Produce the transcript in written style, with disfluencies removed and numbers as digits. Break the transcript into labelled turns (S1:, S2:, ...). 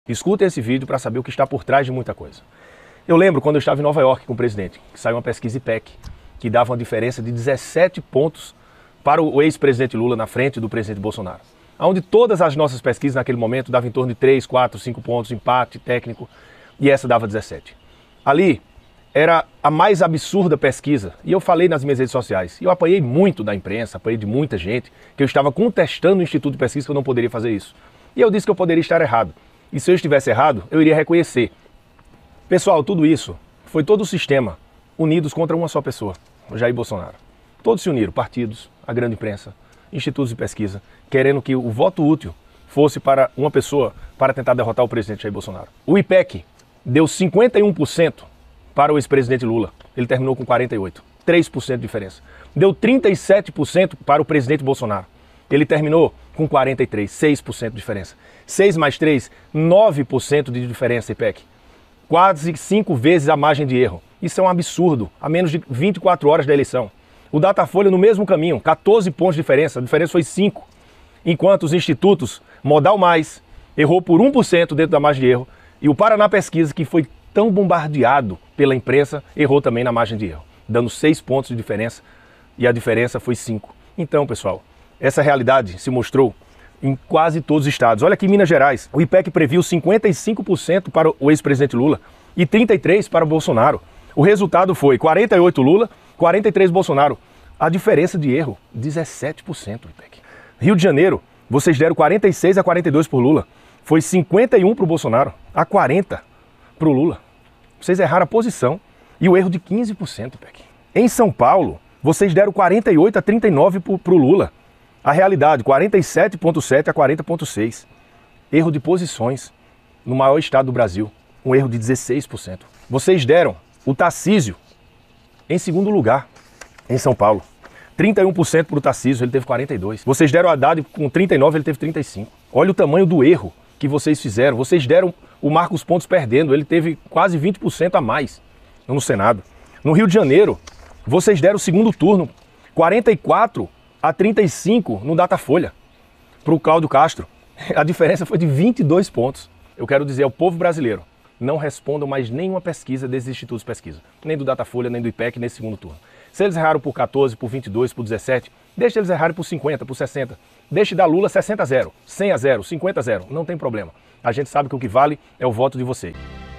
S1: Escutem esse vídeo para saber o que está por trás de muita coisa. Eu lembro quando eu estava em Nova York com o presidente, que saiu uma pesquisa IPEC, que dava uma diferença de 17 pontos para o ex-presidente Lula na frente do presidente Bolsonaro. Onde todas as nossas pesquisas naquele momento davam em torno de 3, 4, 5 pontos, empate técnico, e essa dava 17. Ali era a mais absurda pesquisa, e eu falei nas minhas redes sociais, e eu apanhei muito da imprensa, apanhei de muita gente, que eu estava contestando o Instituto de Pesquisa que eu não poderia fazer isso. E eu disse que eu poderia estar errado. E se eu estivesse errado, eu iria reconhecer. Pessoal, tudo isso foi todo o sistema unidos contra uma só pessoa, o Jair Bolsonaro. Todos se uniram, partidos, a grande imprensa, institutos de pesquisa, querendo que o voto útil fosse para uma pessoa para tentar derrotar o presidente Jair Bolsonaro. O IPEC deu 51% para o ex-presidente Lula. Ele terminou com 48%, 3% de diferença. Deu 37% para o presidente Bolsonaro. Ele terminou com 43%, 6% de diferença. 6 mais 3, 9% de diferença, IPEC. Quase 5 vezes a margem de erro. Isso é um absurdo, a menos de 24 horas da eleição. O Datafolha no mesmo caminho, 14 pontos de diferença, a diferença foi 5. Enquanto os institutos Modal Mais errou por 1% dentro da margem de erro, e o Paraná Pesquisa, que foi tão bombardeado pela imprensa, errou também na margem de erro, dando 6 pontos de diferença, e a diferença foi 5. Então, pessoal, essa realidade se mostrou em quase todos os estados. Olha aqui em Minas Gerais, o IPEC previu 55% para o ex-presidente Lula e 33% para o Bolsonaro. O resultado foi 48% Lula, 43% Bolsonaro. A diferença de erro, 17%, IPEC. Rio de Janeiro, vocês deram 46% a 42% por Lula. Foi 51% para o Bolsonaro, a 40% para o Lula. Vocês erraram a posição e o erro de 15%, IPEC. Em São Paulo, vocês deram 48% a 39% para o Lula. A realidade, 47,7% a 40,6%. Erro de posições no maior estado do Brasil, um erro de 16%. Vocês deram o Tarcísio em segundo lugar em São Paulo. 31% para o Tarcísio, ele teve 42%. Vocês deram o Haddad com 39%, ele teve 35%. Olha o tamanho do erro que vocês fizeram. Vocês deram o Marcos Pontes perdendo, ele teve quase 20% a mais no Senado. No Rio de Janeiro, vocês deram o segundo turno, 44% a 35% no Datafolha, para o Cláudio Castro. A diferença foi de 22 pontos. Eu quero dizer ao povo brasileiro, não respondam mais nenhuma pesquisa desses institutos de pesquisa, nem do Datafolha, nem do IPEC nesse segundo turno. Se eles erraram por 14, por 22, por 17, deixe eles errarem por 50, por 60. Deixe da Lula 60-0, 100-0, 50-0, não tem problema. A gente sabe que o que vale é o voto de vocês.